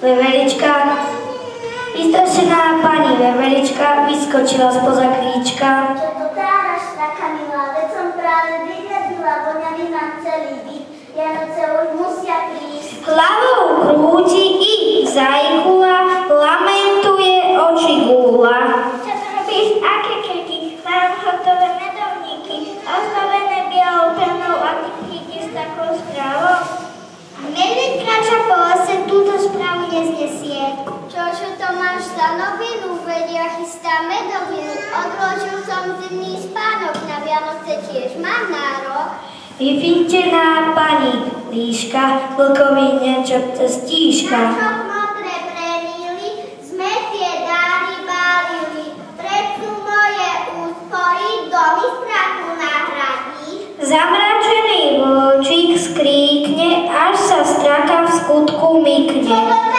Veverička. Vystrašená pani Veverička vyskočila spoza kríčka. Čo to táraš, straka milá, veď som práve vyriadila voňami na celý byt. Vianoce už musia prísť. Hlavou krúti i zajkula, lamentuje, oči gúla. Čo to robíš? Aké keky? Mám hotové medovníky, ozdobené bielou penou a ty prídeš s takou správou? Medveď kráča po lese, túto správu neznesie. Čo to máš za novinu? Veď ja chystám medovinu. Odložil som zimný spánok, na Vianoce tiež mám nárok. Vyfintená pani líška, vlkovi niečo cestíška. Našok modré premýli, sme tie dáry balili. Predsú moje úspory, domy strachu nahradí. Zamračený vlčík skríkne, až sa straka v skutku mykne.